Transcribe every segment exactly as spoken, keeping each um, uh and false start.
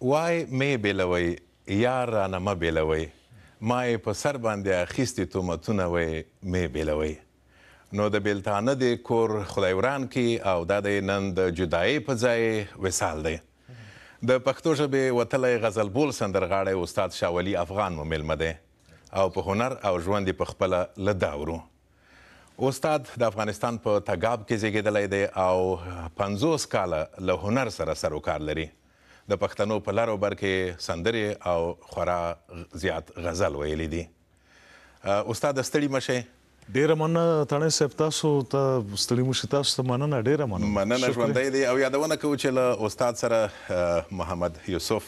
وای مې بیلوئ یار رانه مه بیلوئ ما یې په سر باندې اخیستي تهمتونه وی مې بیلوئ نو د بیلتانه د کور خدای وران کی او دا د نن د جدایۍ په ځای وصال دی د پښتو ژبې وتلی غزلبول سندرغاړی استاد شاه ولي افغان مو میلمه دی او په هنر او ژوند یې په خپله له داورو استاد د افغانستان په تګاب کې زیږېدلی دی او پنځوس کاله له هنر سره سر و کار لري د پښتنو په لر او بر کې سندرې او خورا زیات غزل ویلی دي استاد ستړي مشئ ډیره مننه تڼۍ صاحب تاسو ته ستړي مشئ تاسو ته مننه ډیره مننه مننه ژوندی دی او یادونه کوو چې له استاد سره محمد یوسف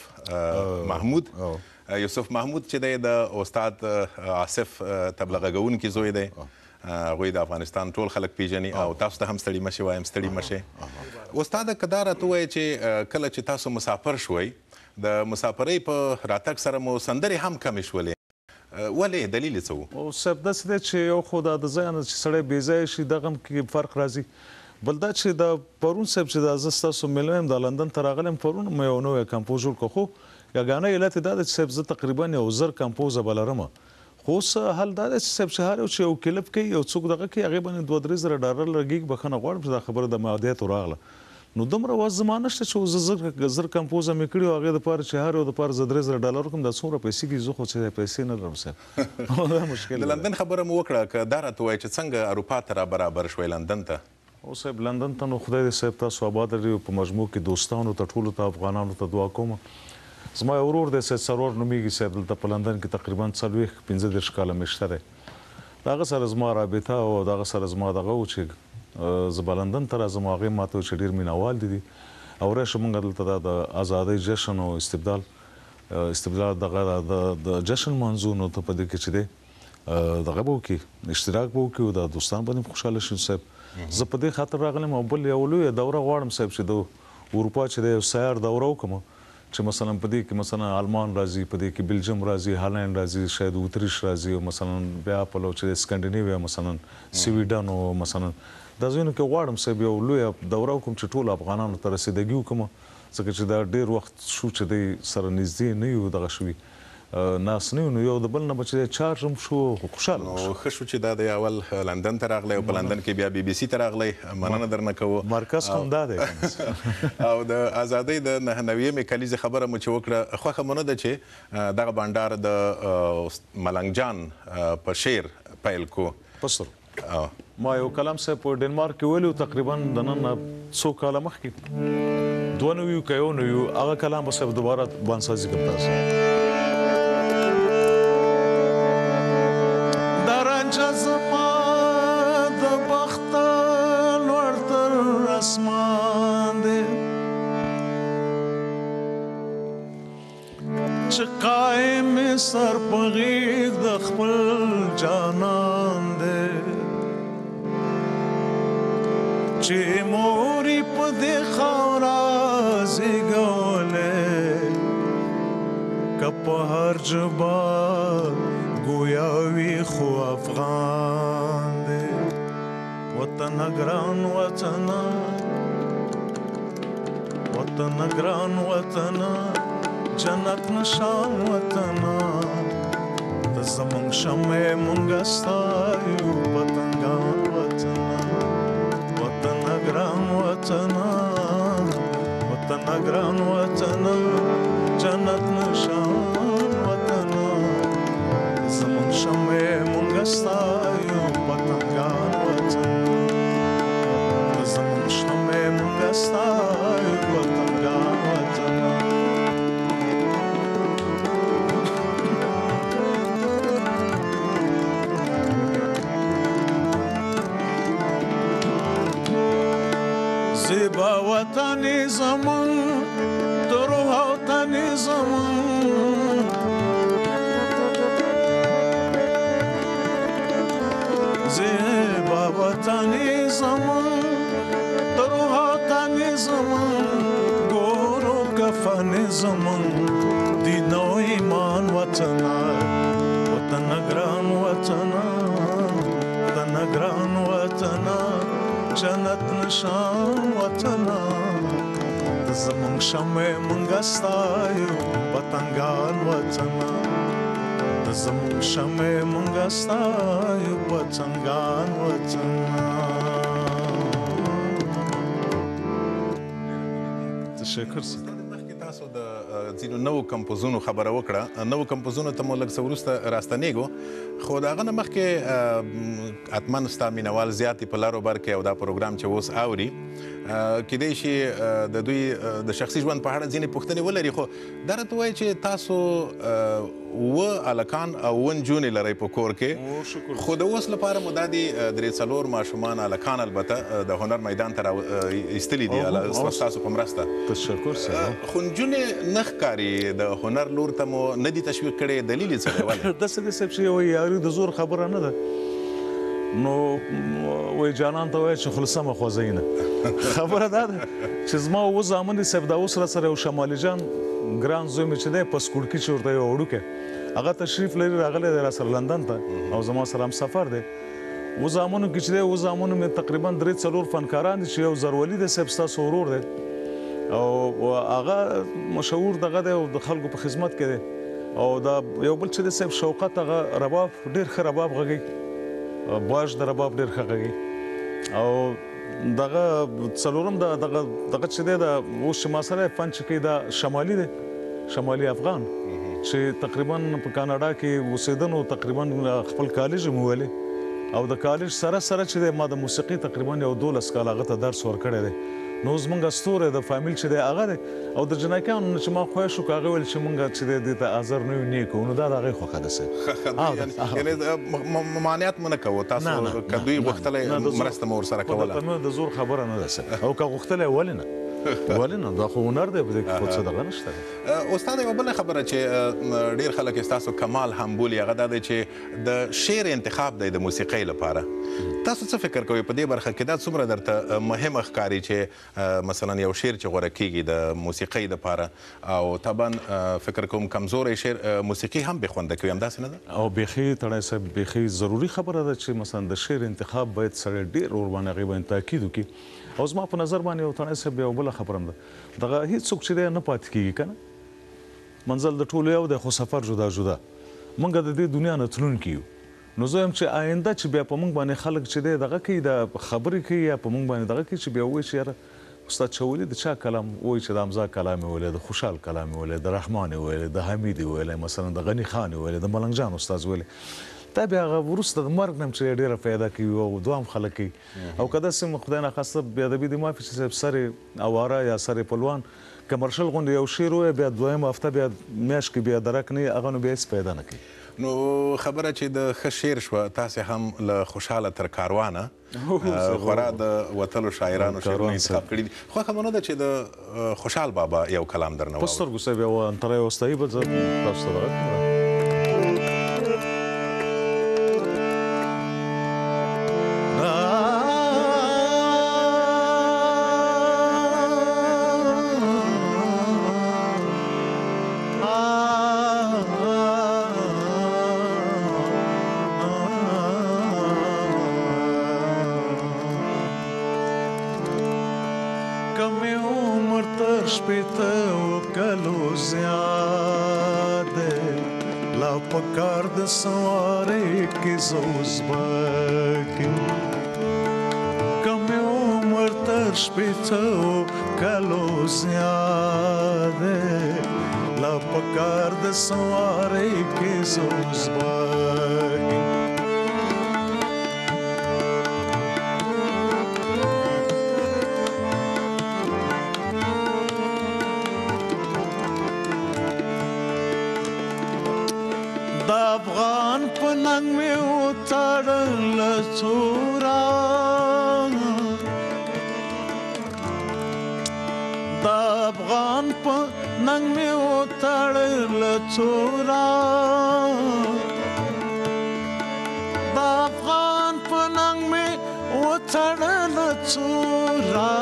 محمود یوسف محمود چې دی د استاد آصف تبله غږونکي زوی دی هغوی د افغانستان ټول خلک پیژني او تاسو ته هم ستړي مشئ وایم ستړي مشئ استاد که دا راته ووایې چې کله چې تاسو مسافر شوئ د مسافرۍ په راتګ سره مو سندرې هم کمې شولې ولې دلیل یې څه و صاحب داسې دی چې یو خو دا د ځای نه چې سړی بې ځایه شي دغه هم کې فرق راځي بل دا چې د پرون صاحب چې دا زه ستاسو میلمه یم د لندن ته راغلی یم پرون مو یو نوی کمپوز جوړ کړ خو یګانه علت یې دا ده چې صاحب زه تقریبا یو زر کمپوزه به لرمه خو اوس حل دا دی چې صاحب چې هر یو چې یو کلپ کوي یو څوک دغه کوي هغې باندې دوه درې زره ډالر لګېږي بښنه غواړم چې دا خبره د مادیاتو راغله نو دومره وس زما نشته چې زه زر کمپوزه مې کړي او هغې دپاره چې هر یو دپاره زه درې زره ډالر وکړم دا څومره پیسې کېږي زه خو چې پیسې نه لرم صاحب دا مشکل د لندن خبره مو وکړه که دا راته ووایي چې څنګه اروپا ته را برابر شوئ لندن ته او صاحب لندن ته نو خدای دې صاحب تاسو آباد لري په مجموع کې دوستانو ته ټولو ته افغانانو ته دعا کوم زما یو ورور دی سید سرور نومیږي صاحب دلته په لندن کې تقریبا څلوېښت پنځه دېرش کاله مې شته دی د هغه سره زما رابطه او د هغه سره زما دغه و چې زه به لندن ته راځم هغې ما ته چې ډېر مینهوال دي دي او راشو موږ دلته دا د ازادۍ جشن او استبدال استبدال دغه د جشن منځو نو ته په دې کې چې دی دغه به وکړي اشتراک به وکړي او د دوستان باندې خوشحاله شو صاحب زه په دې خاطر راغلم او بل یو لویه دوره غواړم صاحب چې د اروپا چې دی یو سیار دوره وکړم چې مثلا په دې کې مثلا آلمان راځي په دې کې بلجیم راځي هالند راځي شاید اتریش راځي او مثلا بیا په لو چې سکانډینیویا مثلا سویډن او مثلا دا ځینو کې غواړم صاحب یو لویه دوره وکړم چې ټول افغانانو ته رسیدګي وکړم ځکه چې دا ډېر وخت شو چې دی سره نږدې نه یو دغه شوي ناس نه نو یو د بل نه به چې چارج هم شو خوشحاله نو ښه شو چې دا دی اول لندن ته راغلی او په لندن کې بیا بی بي سي ته راغلی مننه درنه کوو مرکز هم دا دی او د ازادۍ د نهه نوېمې کلیزې خبره مو چې وکړه خوښه مو نه ده چې دغه بانډار د ملنګ جان په شعر پیل کو پسر ما یو کلام صاحب په ډنمارک کې ویلو تقریبا د نن څو کاله مخکې دوه نوي که یو نوي هغه کلام به صاحب دوباره بانسازي کوم تاسو زما د بخت لوړ تر اسمان دی چې قایم سر په غېږ د خپل جانان دی چې مورې په دې خاوره زیږولی که په هر ژبه گویا وی خو افغان دی وطن ګران وطن وطن ګران وطن جنت نشان وطن د زمونږ شمع مونږ ستایو وطنګان وطن وطن ګران وطن وطن ګران وطن جنت نشان زمون شمع مونږ ستایو وطنګان وطن زمون شمع مونږ ستایو وطنګان وطن زیبا وطن زمون درو وطن زمون زیبا وطنی زمان تروحاتنی زمان گورو کفنی زمان دین و ایمان وطنا وطن گران وطنا وطن گران وطنا جنت نشان وطنا زمونږ شمع مونږه ستایو وطنګان وطنه د زمونږ شمع مونږه ستایو وطنګان وطنه. تشکر سي. تاسو د ځینو نوو کمپوزونو خبره وکړه، نوو کمپوزونو ته مو لږ څه وروسته راستنېږو، خو د هغه نه مخکې حتما ستا مینوال زیات دي په لر و بر کې او دا پروګرام چې اوس اوري کیدای شي د دوی د شخصي ژوند په اړه ځینې پوښتنې ولري، خو دا راته وایي چې تاسو اووه هلکان او اووه نجونې لرئ په کور کې، خو د اوس لپاره مو دا دي درې څلور ماشومان هلکان البته د هنر میدان ته راایستلي دي ستاسو په مرسته. تشکر سر. خو نجونې نه ښکاري د هنر لور ته مو نه دي تشویق کړی، دلیل یې څه دی ولې؟ داسې دی صاحب چې وایي یاري د زور خبره نه ده، نو وایي جانان ته وایي چې خو له سمه خوځوي نه. خبره دا ده چې زما اووه زامن دي صاحب، دا اوس را سره یو شمالي جان ګران زوی مې چې دی په سکوړکي چې ورته یو وړوکی هغه تشریف لري راغلی دی را سره لندن ته او زما سره همسفر دی. اووه زامنو کې چې دی اووه زامنو مې تقریبا درې څلور فنکاران دي چې یو زرولي دی صاحب ستاسو ورور دی او هغه مشهور دغه دی او د خلکو په خدمت کې دی، او دا یو بل چې دی صاحب شوکت هغه رباب ډېر ښه رباب غږوي، باج د رباب ډېر ښه غږوي، او دغه څلورم د دغه دغه چې دی د اوس چې ما سره فن چې کوي دا شمالي دی، شمالي افغان چې تقریبا په کاناډا کې اوسېده، نو تقریبا خپل کالج یې مو ویلی او د کالج سره سره چې دی ما د موسیقي تقریبا یو دولس کال هغه ته درس ورکړی دی. نو زمونږ ستوری د فامیل چې دی هغه دی، او د جنکیانو نه چې ما خوښ شو که هغې ویل چې مونږ چې دی دې ته حاضر نه یو نیکو، نو دا د هغې خوښه ده صاحب. یعنې ممانعت مو نه کوو تاسو که دوی غوښتلی مرسته مو ورسره کوله؟ د زور خبره نه ده صاحب، او که غوښتلی ولې نه ولې نه، دا خو هنر دی، په دې کې خو څه دغه نشته دی. استاد یوه بله خبره چې ډېر خلک یې ستاسو کمال هم بولي هغه دا دی چې د شعر انتخاب دی د موسیقۍ لپاره. تاسو څه فکر کوئ په دې برخه کې دا څومره درته مهمه ښکاري چې مثلا یو شعر چې غوره کیږي د موسیقۍ دپاره، او طبعا فکر کوم کمزوری شعر موسیقي هم بې خونده کوي، همداسې نه ده؟ او بیخي تړی صاحب بیخي ضروري خبره ده چې مثلا د شعر انتخاب باید سړی ډېر ورباندې هغې باندې تاکید وکړي، او زما په نظر باندې یو تڼی صاحب یو بله خبره هم ده، دغه هېڅوک چې دی نه پاتې کېږي که نه، منزل د ټولو یو دی خو سفر جدا جدا، موږ د دې دنیا نه تلونکي یو، نو زه یم چې آینده چې بیا په موږ باندې خلک چې دی دغه کوي د خبرې کوي یا په موږ باندې دغه کوي چې بیا وایي چې یاره استاد شولي د چا کلام وایي چې د حمزه کلام یې ویلی، د خوشحال کلام یې ویلی، د رحمان یې ویلی، د حمید یې ویلی، مثلا د غني خان یې ویلی، د ملنګ جان استاد ویلی، دا بیا هغه وروسته د مرګ نه هم چې ډېره فایده کوي او دوام خلک کوي، او که داسې خدای ناخواسته بېادبي دې معافي چې صاحب سر اواره یا سر پلوان کمرشل غوندې یو شعر ووایه بیا دویمه هفته بیا میاشت کې بیا درک نه وي، هغه نو بیا هېڅ فایده نه کوي. نو خبره چې د ښه شعر شوه، تاسې هم له خوشحاله تر کاروانه خورا د وتلو شاعرانو شعرونه انتخاب کړي دي. خوښه مو نه ده چې د خوشحال بابا یو کلام درنه په سترګو صاحب یو انتره یې وستایي به زه تاسو ته دغه کړم. پکار د سوارې کې زوزبکې کم عمر تر شپېته کلو زیاده لا پکار د سوارې کې زوزبکې افغان په ننګ مې وتړل څورا د افغان په ننګ مې وتړل څورا د افغان په ننګ مې وتړل څورا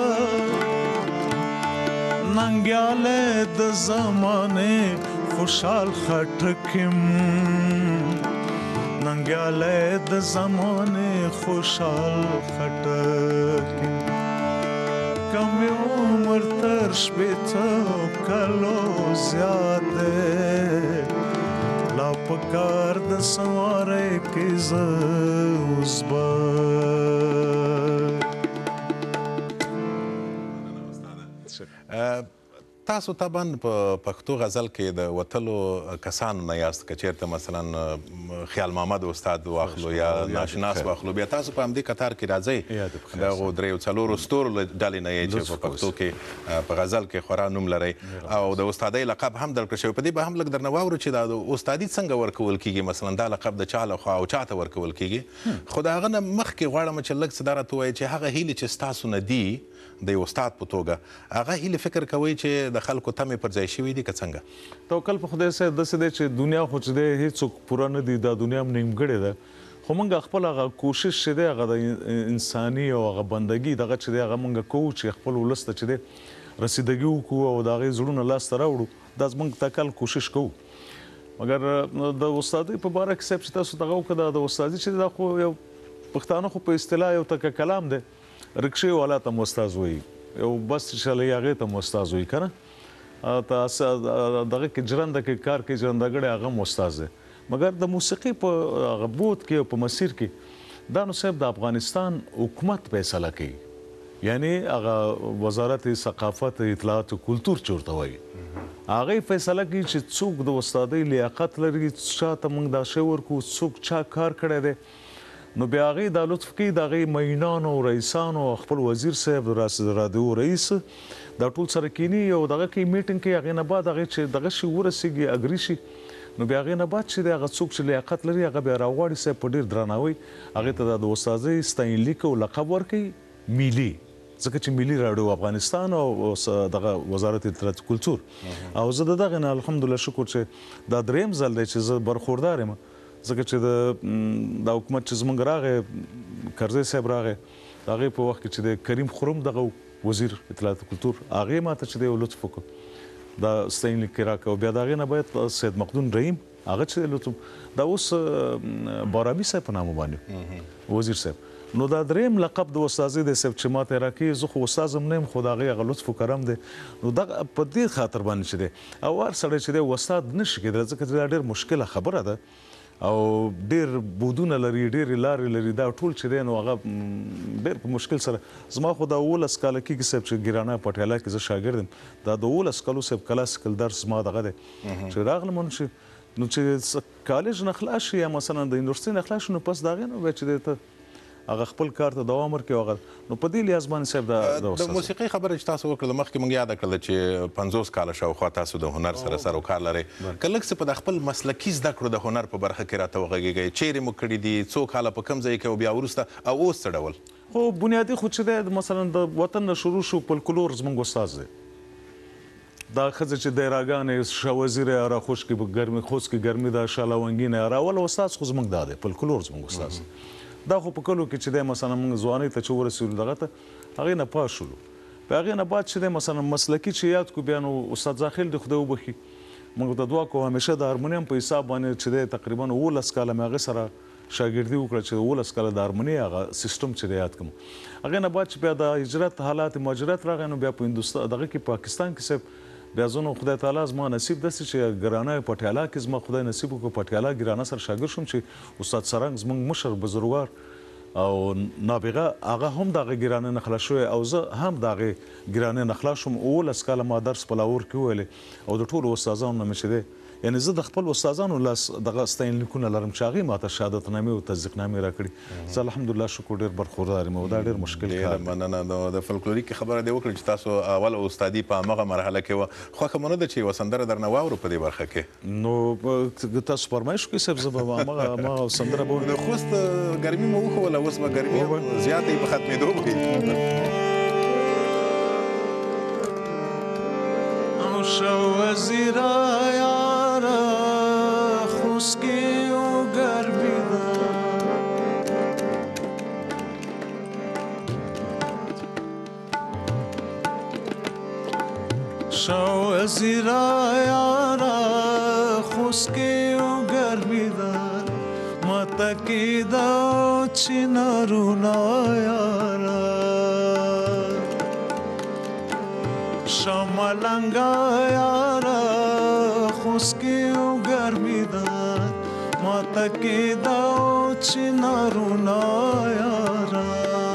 ننګیاله د زمانه خوشحال خټکم ننګیاله د زمانه خوشحال خټکم کم عمر عمر تر شپېته کلو زیات دی لا پکار د سوارۍ کې زه اوس به تاسو طبعا په پښتو غزل کې د وتلو کسانو نه یاست که چېرته مثلا خیال محمد استاد واخلو یا ناشناس واخلو بیا تاسو په همدې قطار کې راځئ دغو دریو څلورو ستورو له ډلې نه یې چې په پښتو کې په غزل کې خورا نوم لرئ او د استادۍ لقب هم درکړل شوی په دې به هم لږ درنه واورو چې دا د استادي څنګه ورکول کېږي مثلا دا لقب د چا لخوا او چاته ورکول کېږي خو د هغه نه مخکې غواړم چې لږ څه دا راته ووایي چې هغه هیلې چې ستاسو نه دي د یو استاد په توګه هغه هیلې فکر کوئ چې د خلکو تمې پر ځای شوي دي که څنګه توکل په خدای صاحب داسې دی چې دنیا خو چې دی هېڅوک پوره نه دي دا دنیا هم نیمګړې ده خو موږ خپل هغه کوشش چې دی هغه د انساني او هغه بندګي دغه چې دی هغه موږ کوو چې خپل ولس ته چې دی رسیدګي وکړو او د هغې زړونه لاسته راوړو دا زموږ تکل کوشش کوو مګر د استادۍ په باره کې صاحب چې تاسو دغه وکړه د استادي چې دا خو یو پښتانه خو په اصطلاح یو تکه کلام دی رکشې والا ته مو استاد وایي یو بس چلوي هغې ته مو استاد وایي که نه تاسو دغه کې جرنده کې کار کوي جرندهګړی هغه هم استاد دی مګر د موسیقي په هغه بود کې او په مسیر کې دا نو صاحب د افغانستان حکومت فیصله کوي یعنی هغه وزارت ثقافت اطلاعات او کلتور چې ورته وایي هغې فیصله کوي چې څوک د استادۍ لیاقت لري چا ته موږ دا شی ورکړو څوک چا کار کړی دی نو بیا هغې دا لطف کوي د هغې مینانو رئیسانو خپل وزیر صاحب د رادیو رئیس دا ټول سره کینی او دغه کې میټینګ کوي هغې نه بعد هغې چې دغه شي ورسېږي اګري شي نو بیا هغې نه بعد چې دی هغه څوک چې لیاقت لري هغه بیا راغواړي صاحب په ډېر درناوي هغې ته د استادۍ ستاینلیک او لقب ورکوي ملي ځکه چې ملي راډیو افغانستان او دغه وزارت اطلاعات کلتور او زه د دغه نه الحمدلله شکر چې دا دریم ځل دی چې زه برخوردار یم ځکه چې د حکومت چې زموږ راغی کرزی صاحب راغی د هغې په وخت کې چې د کریم خرم دغه وزیر اطلاعات کلتور هغې ماته چې دی یو لطف وکړ دا ستاینلیک یې راکړه او بیا د هغې نه باید سید مقدون رحیم هغه چې دی لطف دا اوس بارامي صاحب په نامه باندې وزیر صاحب نو دا دریم لقب د استادۍ دی صاحب چې ماته یې راکوي زه خو استاد هم نه یم خو د هغې هغه لطف و کرم دی نو دغه په دې خاطر باندې چې دی او هر سړی چې دی استاد نه شي کېدلی ځکه چې دا ډېر مشکله خبره ده او ډېر بودونه لري ډېرې لارې لري دا ټول چې دی نو هغه ډېر په مشکل سره زما خو دا اوولس کاله کېږي صاحب چې ګرانه پټیاله کې زه شاګرد یم دا د اوولس کالو صاحب کلاسیکل درس زما دغه دی چې راغلم نو چې نو چې کالج نه خلاص شي یا مثلا د یونیورسټۍ نه خلاص شي نو پس د هغې نه بیا چې دی ته هغه خپل کار ته دوام ورکړي هغه نو په دې لحاظ باندې صاحب د موسیقۍ خبره چې تاسو وکړله مخکې موږ یاده کړله چې پنځوس کاله شاوخوا تاسو د هنر سره سر و کار لرئ که لږ څه په د خپل مسلکي زده کړو د هنر په برخه کې راته وغږېږئ چیرې مو کړي دي څو کاله په کوم ځای کې او بیا وروسته او اوس څه ډول خو بنیادي خو چې دی مثلا د وطن نه شروع شو فولکلور زموږ استاد دی دا ښځه چې دی راګانې شه وزیرې را خوش کې ګرمي خوش کې ګرمي دا شاله ونګینه را اول استاد خو زموږ دا دی فولکلور زموږ استاد دا خو په کلو کې چې دی مثلا موږ ځوانۍ ته چې ورسېدو دغه ته هغې نه پاس شولو په هغې نه بعد چې دی مثلا مسلکي چې یاد کړو بیا نو استاد زاخیل دی خدای وبخي موږ ته دعا کوو همیشه د هارمونیم په حساب باندې چې دی تقریبا اوولس کاله مې هغې سره شاګردي وکړه چې اوولس کاله د هارموني هغه سیسټم چې دی یاد کړم هغې نه بعد چې بیا د هجرت حالات مهاجرت راغی نو بیا په هندوستان دغه کې پاکستان کې صاحب بیا زه نو خدای تعالی زما نصیب داسې چې ګرانه پټیاله کې زما خدای نصیب وکړو پټیاله ګرانه سره شاګرد شوم چې استاد سرنګ زموږ مشر بزرګوار او نابغه هغه هم د هغې ګرانې نه خلاص شوی او زه هم د هغې ګرانې نه خلاص شوم اوولس کاله ما درس په لاهور کې وویلې او د ټولو استادانو نه مې چې دی یعنې زه د خپل استادانو لاس دغه ستاینلیکونه لرم چې هغې ماته شهادتنامې او تصدیقنامې راکړي زه الحمدلله شکر ډېر برخوردار یم او دا ډېر مشکل کار دی مننه د فولکلوریک خبره دې وکړه چې تاسو اول استادي په همغه مرحله کې وه خوښه مو نه ده چې یوه سندره درنه واورو په دې برخه کې نو تاسو فرمایش وکړئ صاحب زه به همغه سندره به د خوست ګرمي مو وښوله اوس به ګرمي زیاته یې په ختمېدو وي شو وزیرا یارا خسکی و گرمی دا شو وزیرا یارا خسکی و گرمی دا متکی دا چنارونا یارا شمالنگا یارا خوسکی و گرمی داد ما تکی داو چی نارونا یارا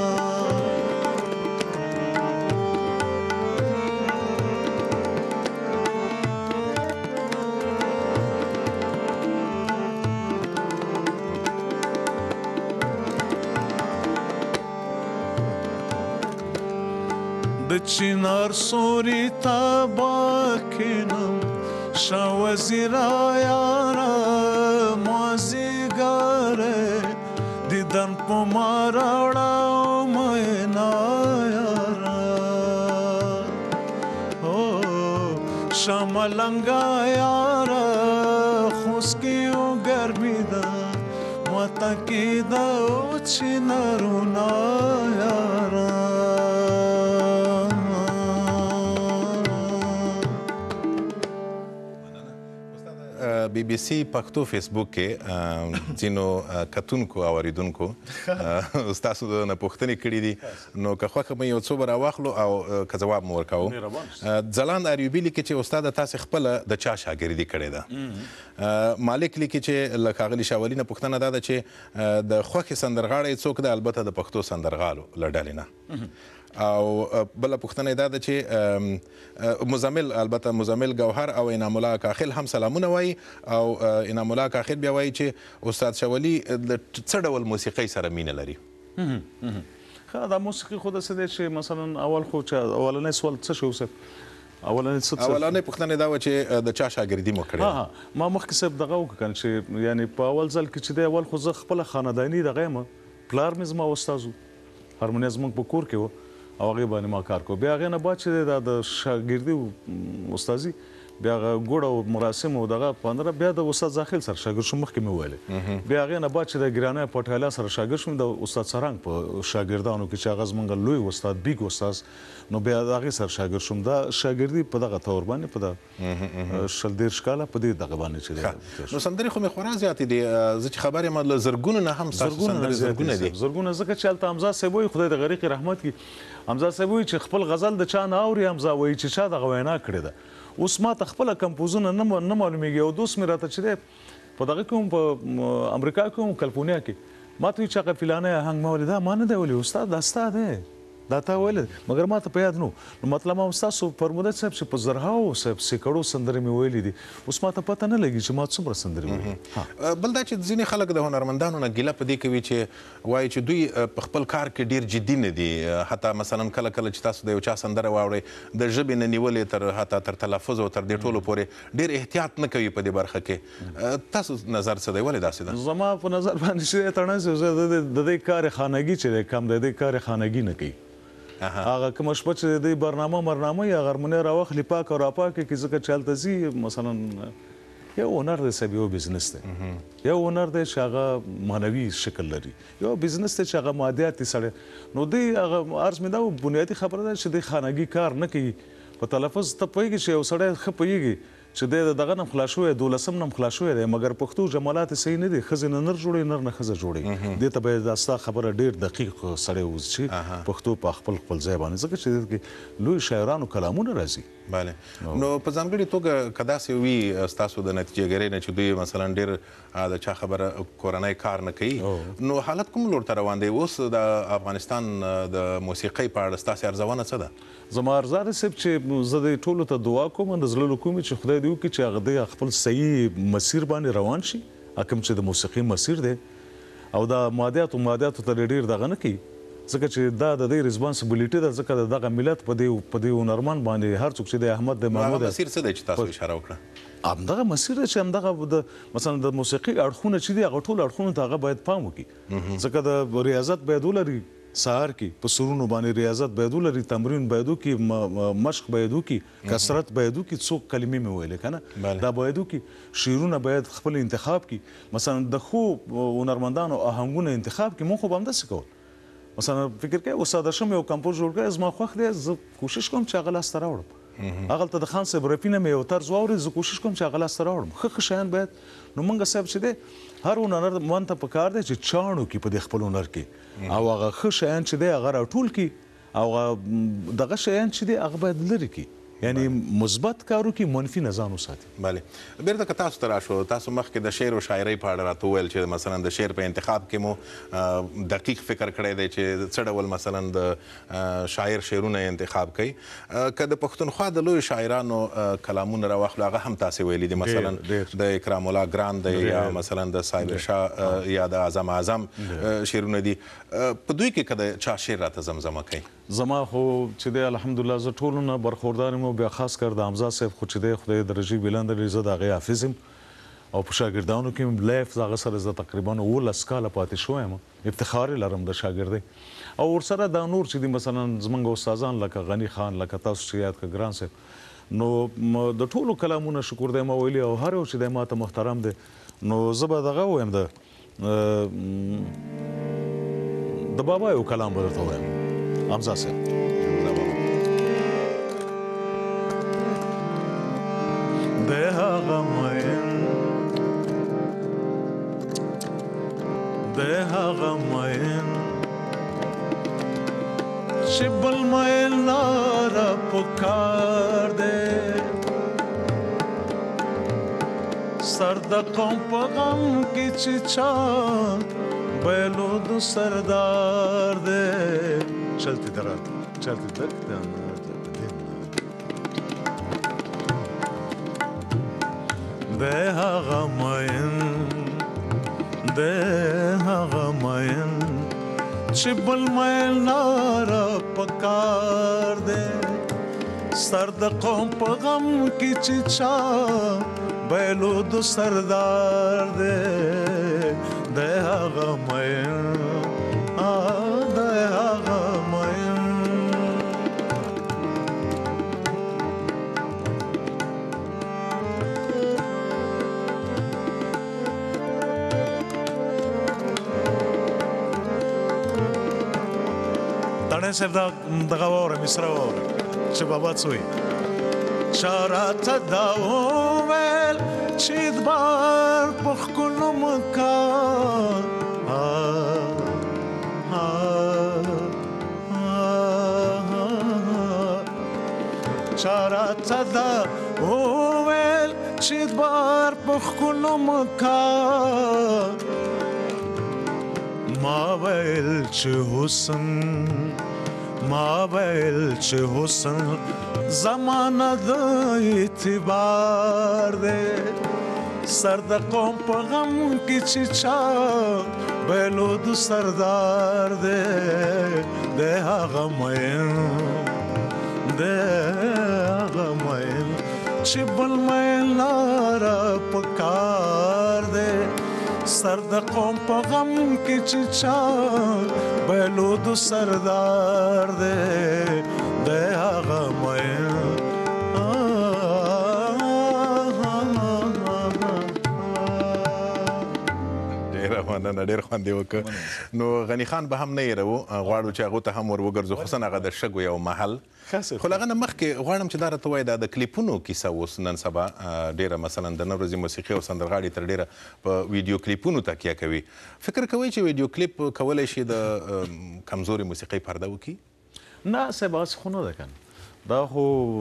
د چینار سوری تا باکنم شا وزیرا یارا موزیگاره دیدن پو ماراوڑا مینا یارا شا ملنگا یارا خوسکی و گرمی دا ماتا کی دا اوچی نارونا یارا بی بی سی پښتو فیسبوک کې ځینو کتونکو او اوریدونکو ستاسو نه پوښتنې کړې دي نو که خوښه مې یو څو به راواخلو او که جواب مو ورکوو ځلاند ایوبي لیکي چې استاده تاسې خپله د چا شاګردي کړې ده مالک لیکي چې له ښاغلي شاولي نه پوښتنه دا ده چې د خوښې سندرغاړی څوک ده البته د پښتو سندرغاړو له ډلې نه او بله پوښتنه یې دا ده چې مزمل البته مزمل ګوهر او انعام الله کاخل هم سلامونه وایي او انعام الله کاخل بیا وایي چې استاد شاولي د څه ډول موسیقۍ سره مینه لري ښه دا موسیقي خو داسې دی چې مثلا اول خو چې اولنی سوال څه شو صاحب اولنی څه اولنی پوښتنه دا وه چې د چا شاګردي مو کړې ها ما مخکې صاحب دغه وکړه کنه چې یعنې په اول ځل کې چې دی اول خو زه خپله خانداني دغه یم پلار مې زما استاد و هارمونیا زموږ په کور کې و او هغې باندې ما کار کوو بیا هغې نه بعد چې دی دا د شاګردي استازي بیا هغه ګوړ او مراسم او دغه پاندره بیا د استاد زاخیل سره شاګرد شوم مخکې مې وویلې بیا هغې نه بعد چې د ګرانه پټاله سره شاګرد شوم د استاد سرنګ په شاګردانو کې چې هغه زموږ لوی استاد بیګ استاد نو بیا د هغې سره شاګرد شوم دا شاګردي په دغه طور باندې په د شل دېرش کاله په دې دغه باندې چې دی نو سندرې خو مې خورا زیاتې دي زه چې خبر یم له زرګونو نه هم ستاسو سندرې زرګونه دي زرګونه ځکه چې هلته حمزه صاحب وایي خدای د غریق رحمت کړي حمزه صاحب وایي چې خپل غزل د چا نه اوري حمزه وایي چې چا دغه وینا کړې ده اوس ما ته خپله کمپوزونه نه معلومیږي او دوست مې راته چې دی په دغه کې هم په امریکا کې هم کلیفورنیا کې ما ته وایي چې هغه فلانی آهنګ ما ویلې دا ما نه دی ویلي استاد دا ستا دی دا تا ویل مګر ما ته په یاد نو نو مطلب هم ستاسو فرموده صاحب چې په زرهاو صاحب سیکړو سندرې مې ویلې دي اوس ما ته پته نه لګي چې ما څومره سندرې ویلې بل دا چې ځینې خلک د هنرمندانو نه ګیله په دې کوي چې وایي چې دوی په خپل کار کې ډېر جدي نه دي حتی مثلا کله کله چې تاسو د یو چا سندره واورئ د ژبې نه نیولې تر حتی تر تلفظ او تر دې ټولو پورې ډېر احتیاط نه کوي په دې برخه کې تاسو نظر څه دی ولې داسې ده زما په نظر باندې چې تړن زه د دې کار خانګي چې کم د دې کار خانګي نه کوي هغه کومه شپه چې د برنامه مرنامه یا غرمنۍ راواخلي پاک او راپاکه کې ځکه چې هلته ځي مثلا یو هنر دی صاحب یو بزنس دی یو هنر دی چې هغه معنوي شکل لري یو بزنس دی چې هغه مادیات دي سړی نو دی هغه عرض مې دا بنیادي خبره ده چې دی خانګي کار نه کوي په تلفظ ته پوهېږي چې یو سړی ښه پوهېږي چې دی دغه نه خلاص شوی دولسم نه خلاص شوی دی مګر پښتو جمالات صحیح نه دي ښځې نه نر جوړوي نر نه ښځه جوړوي دې ته باید دا ستا خبره ډېر دقیق سړی اوس چې پښتو په خپل خپل ځای باندې ځکه چې دې کې لوی شاعرانو کلامونه راځي بله نو په ځانګړې توګه که داسې وي ستاسو د نتیجهګرۍ نه چې دوی مثلا ډېر د چا خبره کورنی کار نه کوي نو حالت کوم لور ته روان دی اوس د افغانستان د موسیقۍ په اړه ستاسې ارزونه څه ده زما ارزانه صاحب چې زه د ټولو ته دعا کوم د زړه له کومې چې خدای دې وکړي چې هغه د خپل صحیح مسیر باندې روان شي کوم چې د موسیقۍ مسیر دی او دا مادیاتو مادیاتو ته ډېر دغه نه کوي ځکه چې دا د دې ریسپانسبیلیټي ده ځکه دغه ملت په دې په دې هنرمند باندې هر څوک چې د احمد د محمود مسیر څه دی چې تاسو اشاره وکړه همدغه مسیر دی چې همدغه د مثلا د موسیقي اړخونه چې دي هغه ټول اړخونو ته هغه باید پام وکړي ځکه د ریاضت باید ولري سهار کې په سرونو باندې ریاضت باید ولري تمرین باید وکړي مشق باید وکړي کثرت باید وکړي څو کلمې مې ویلې که نه دا باید وکړي شعرونه باید خپل انتخاب کړي مثلا د ښو هنرمندانو آهنګونه انتخاب کړي موږ خو به همداسې کول مثلا فکر کوي استاد هاشم یو کمپوز جوړ کړی زما خوښ دی زه کوشش کوم چې هغه لاسته راوړم هغلته د خان صاحب رفي نه مې یو طرز واورېد زه کوشش کوم چې هغه لاسته راوړم ښه ښه شیان باید نو موږ صاحب چې دی هر هنرمند ته پکار دی چې چاڼ وکړي په دې خپل هنر کې او هغه ښه شیان چې دی هغه راټول کړي او هغه دغه شیان چې دی هغه باید لرې کړي یعنی مثبت کارو کې منفي نه ځان وساتي. بله بیرته که تاسو ته راشو تاسو مخکې د شعر او شاعرۍ په اړه راته وویل چې مثلا د شعر په انتخاب کې مو دقیق فکر کړی دی چې څه ډول مثلا د شاعر شعرونه انتخاب کوي. که د پښتونخوا د لویو شاعرانو کلامونه راواخلو هغه هم تاسې ویلي دي مثلا د اکرام الله ګران دی یا مثلا د صابر شاه یا د اعظم اعظم شعرونه دي. په دوی کې که د چا شعر راته زمزمه کوي؟ زما خو چې دی الحمدلله زه ټولو نه برخوردار یم او بیا خاص کر د حمزه صاحب خو چې دی خدای درجې بلند لري زه د هغې حافظ یم او په شاګردانو کې م لایف د هغه سره زه تقریبا اوولس کاله پاتې شوی یم. افتخار یې لرم د شاګردۍ او ورسره دا نور چې دي مثلا زموږ استادان لکه غني خان لکه تاسو چې یاد کړه ګران صاحب نو د ټولو کلامونه شکر دی ما ویلي او هر یو چې دی ماته محترم دی. نو زه به دغه ووایم د د بابا یو کلام به درته ووایم حمزه صاحب. د هغه مین د هغه مین چې بل مین لاره پکار دی سر د قوم په غم کې چې چا بیلو د سردار دی چلتی درات چلتی دک د هغه مین د هغه مین چې بل مین لاره پکار دی سر د قوم په غم کې چې چا بیلو د سردار دی د هغه مین د هغه مین تڼۍ صاحب دا دغه واوره مصره واوره چې بابا څه وایي چا راته دا وویل چې ادبار په ښکلو مکان چا راته دا وویل چې ادبار په ښکلو مکان ما ویل چې حسن ما ویل چې حسن زمانه د اعتبار دی سر د قوم په غم کې چې چا بیلو د سردار دی د هغه مین د هغه مین چې بل مین لاره پکار دی سر د قوم په غم کې چې چا بیلو د سردار دی د هغه مین ډېره مننه ډېر خوند یې وکړ. نو غني خان به هم نه هېروو غواړو چې هغو ته هم ور وګرځو خصوصا هغه د شګو یو محل خو له هغه نه مخکې غواړم چې دا راته ووایي دا د کلیپونو کیسه اوس نن سبا ډېره مثلا د نن ورځې موسیقي او سندرغاړي تر ډېره په ویډیو کلیپونو تکیه کوي. فکر کوئ چې ویډیو کلیپ کولی شي د کمزورې موسیقۍ پرده وکړي؟ نه صاحب هسې خو نه ده که دا خو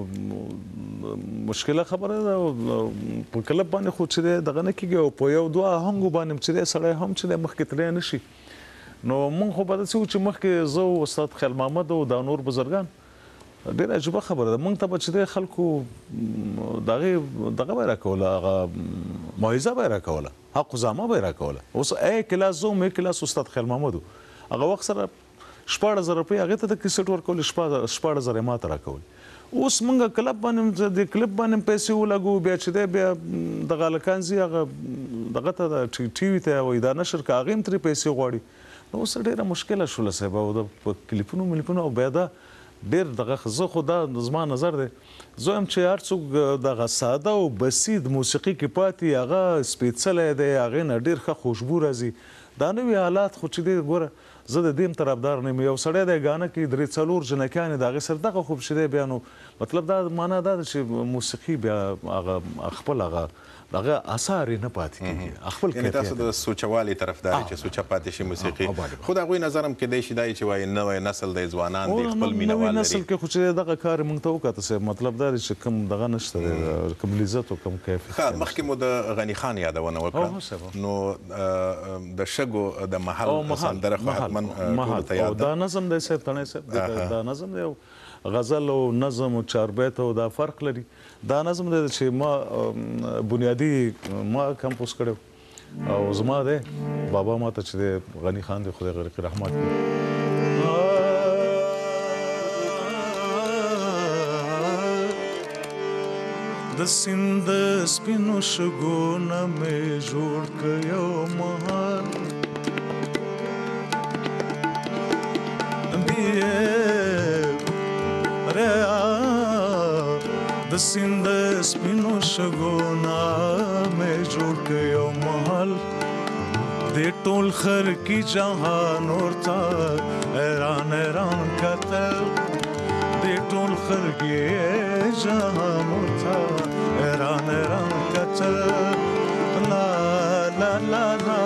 مشکله خبره ده په کلب باندې خو چې دی دغه نه کېږي او په یو دوه آهنګو باندې چې دی سړی هم چې دی مخکې تللی نه شي. نو موږ خو به داسې وو چې مخکې زه او استاد خیل محمد او دا نور بزرګان ډېره عجیبه خبره ده موږ ته به چې دی خلکو د هغې دغه به یې راکوله هغه موعظه به یې راکوله حقزامه به یې راکوله. اوس ای کلاس زه وم ای کلاس استاد خیل محمد و هغه وخت سره شپاړس زره روپۍ هغې ته د کیسټ ورکولې شپاړس زره یې ما ته راکولې. اوس موږ کلب باندې د کلب باندې پیسې ولګو بیا چې دی بیا دغه هلکان ځي هغه دغه ته د ټي وي ته وایي دا نشر که هغې هم ترې پیسې غواړي. نو اوس ډېره مشکله شوله صاحب او د په کلیپونو ملیپونو او بیا دا ډېر دغه زه خو دا زما نظر دی زه وایم چې هر څوک دغه ساده او بسیط موسیقي کې پاتې هغه سپېڅلی دی هغې نه ډېر ښه خوشبو راځي. دا نوي حالات خو چې دی ګوره زه د دې طرفدار نه یم. یو سړی دی ګانه کې درې څلور جنکیانې د هغې سره دغه خوب چې دی بیا نو مطلب دا معنا دا ده چې موسیقي بیا هغه خپل هغه هغه اثار یې نه پاتې کېږي خپل یعنې تاسو د سوچوالي طرفدار چې سوچه پاتې شي موسیقي خو د هغوی نظر هم کیدای شي دا چې وایي نوی نسل دی ځوانان دي خپل مینهوال لري نسل کې خو چې دغه کار یې موږ ته وکاته صاحب مطلب دا دی چې کوم دغه نشته دی کوم لذت او کوم کیفیت مخکې مو د غني خان یادونه وکړه نو د شګو د محل سندره خو حتما ټولو ته یاد دا نظم دی صاحب تڼۍ صاحب دا نظم دی غزل او نظم او چاربیت او دا فرق لري دا نظم دی چې ما بنیادی ما کمپوز کړی او زما دی بابا ما ته چې دی غني خان دی خدای غریق رحمت کړي د سیند سپینو شګو نه مې جوړ کړ یو مهال د سیند سپینو شګو نه مې جوړ کړ یو مهال د ټول خر کی جهان ورته حیران حیران کتل د ټول خر کی جهان ورته حیران حیران کتل لا لا لا لا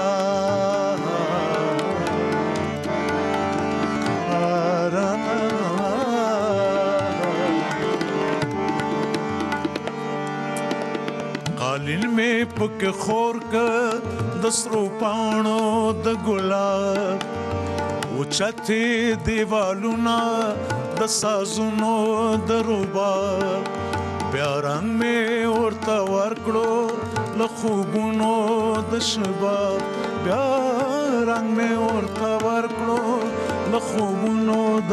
قالین می پک خور که د سرو پاڼو د ګلاب اوچتې دیوالونه د سازونو د رباب بیا رنګ می ورته ورکړو له خوبونو د شباب بیا رنګ می ورته ورکړو له خوبونو د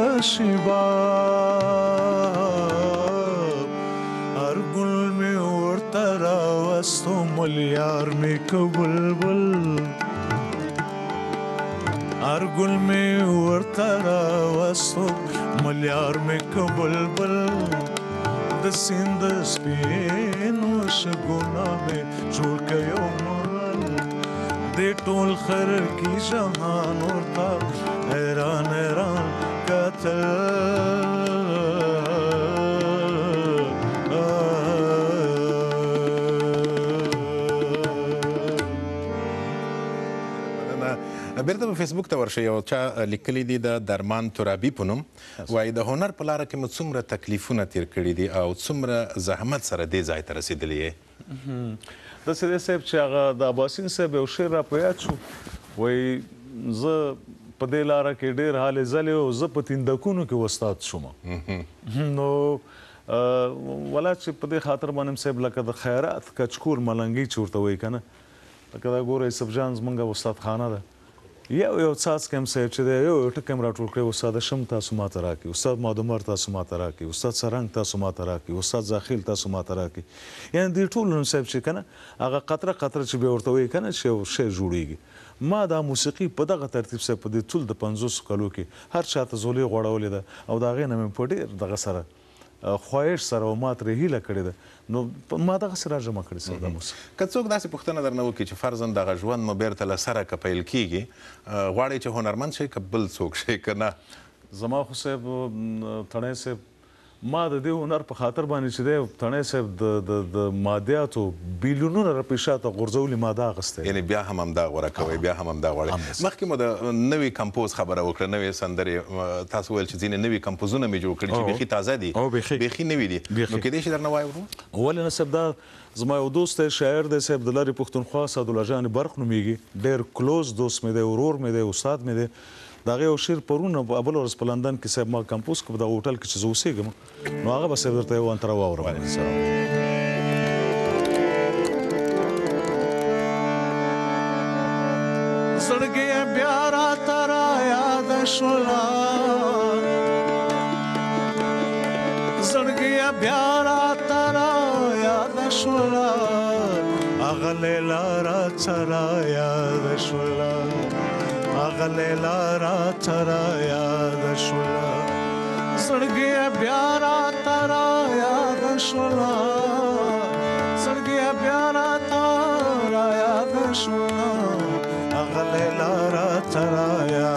شباب هر ګل می ورته راوستو ملیار می که بلبل هر ګل می ورته راوستو ملیار می که بلبل د سیند سپینو شګونه مې جوړ کړ یو مهال د ټول خر کی جهان ورته حیران حیران کتل بیرته په فیسبوک ته ورشئ یو چا لیکلي دي د درمان ترابي په نوم وایي د هنر په لاره کې مو څومره تکلیفونه تیر کړي دي او څومره زحمت سره دې ځای ته رسېدلی یې داسې دی صاحب چې هغه د اباسین صاحب یو شعر را په یاد شو وایي زه په دې لاره کې ډېر هالې ځلې او زه په تیندکونو کې استاد شوم نو ولا چې په دې خاطر باندې صاحب لکه د خیرات کچکول ملنګي چې ورته وایي که نه لکه دا ګوره یوسف جان زموږ استاد خانه ده یو یو څاڅکی هم صاحب چې دی یو یو ټکی هم راټول کړی استاد شم تاسو ماته راکړي استاد مادمر تاسو ماته راکړي استاد سرنګ تاسو ماته راکړي استاد زاخیل تاسو ماته راکړي یعنې دې ټولو نو صاحب چې که نه هغه قطره قطره چې بیا ورته وایي که نه چې یو شی جوړېږي ما دا موسیقي په دغه ترتیب صاحب په دې ټول د پنځوسو کلو کې هر چا ته زولې غوړولې ده او د هغې نه مې په ډېر دغه سره خواهش سره او ما ترې هیله کړې ده نو ما دغسې را جمع کړې سر د موسیقي که څوک داسې پوښتنه درنه وکړي چې فرضاً دغه ژوند مو بیرته له سره که پیل کېږي غواړئ چې هنرمند شئ که بل څوک شئ که نه زما خو صاحب تڼۍ صاحب ما د دې هنر په خاطر باندې چې دی تڼۍ صاحب د مادیاتو بیلیونونه روپۍ شاته غورځولي ما دا اخیستی یعنې بیا هم همدا غوره کوئ بیا هم همدا غواړئ مخکې مو د نوي کمپوز خبره وکړه نوې سندرې تاسو ویل چې ځینې نوي کمپوزونه مې جوړ کړي چې بیخي تازه دي بیخي نوي دي نو کیدای شي درنه وایو ولې نه صاحب دا زما یو دوست دی شاعر دی صاحب د لارې پښتونخوا سعدالله جان برق نومیږي ډېر کلوز دوست مې دی ورور مې دی استاد مې دی د هغې یو شعر پرون بله ورځ په لندن کې صاحب ما کمپوز کړ په دغه هوټل کې چې زه اوسېږم نو هغه به صاحب درته یو انتره واورم زړګیه بیا راته رایاده شوله زړګیه بیا راته رایاده شوله هغه لیلا راته رایاده شوله هغه لیلا راته رایاده شوله زړګیه بیا راته رایاده شوله زړګیه بیا راته رایاده شوله هغه لیلا راته رایاده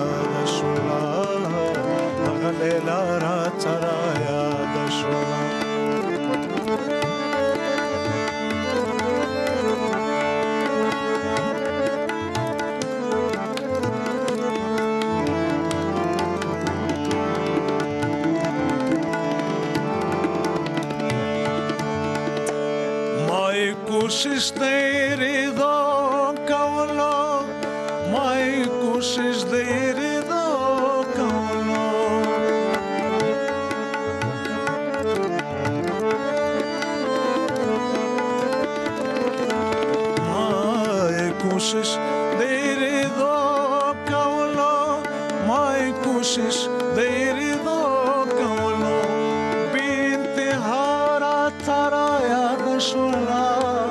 کوشش دې رضا کولو ما کوشش دې رضا کولو ما کوشش دې رضا کولو ما کوشش دې رضا کولو بانتها ترا یاد شولا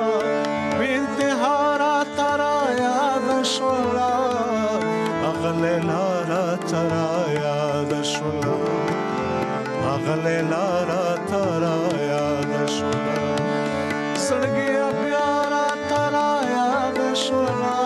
بانتها ترا یاد شولا اغلی لارا ترا یاد شولا اغلی لارا ترا یاد شولا سړګیا پیارا ترا یاد شولا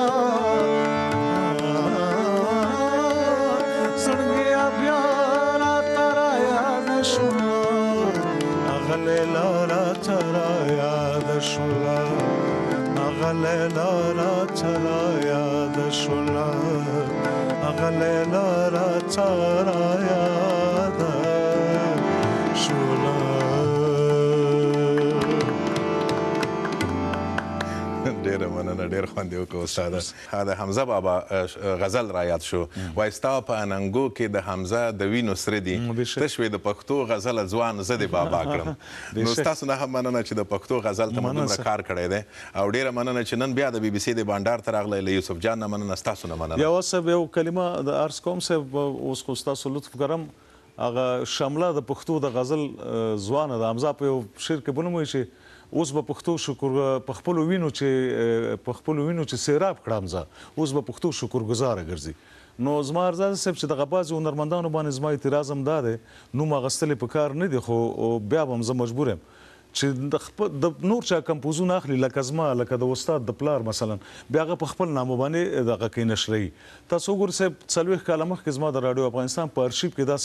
سړګیا پیارا ترا یاد شولا اغلی لارا ترا یاد شولا اغلی لارا ترا یاد شولا اغلی لارا ترا یاد شولا ډېره مننه ډېر خوند یې وکړ استاده د حمزه بابا غزل را یاد شو وایي ستا په اننګو کې د حمزه د وینو سره دي ته شوې د پښتو غزله ځوان زه د بابا کړم نو ستاسو نه هم مننه چې د پښتو غزل ته مو دومره کار کړی دی او ډېره مننه چې نن بیا د بي بي سي د بانډار ته راغلی له یوسف جان نه مننه ستاسو نه مننه یو صاحب یو کلمه د عرض کوم صاحب اوس خو ستاسو لطف ګرم هغه شامله د پښتو د غزل ځوانه د حمزه په یو شعر کې بلم وایي چې اوس به پښتو شکر په خپلو وینو چې په خپلو وینو چې سیراب کړه حمزه اوس به پښتو شکرګزاره ګرځي نو زما ارزاده صاحب چې دغه بعضې هنرمندانو باندې زما اعتراض هم دا دی نوم اخیستلې په کار نه دي خو بیا به هم زه مجبور یم چې د خپل د نور چا کمپوزونه اخلي لکه زما لکه د استاد د پلار مثلا بیا هغه په خپل نامه باندې دغه کوي نشروي تاسو وګورئ صاحب څلوېښت کاله مخکې زما د راډیو افغانستان په ارشیف کې دا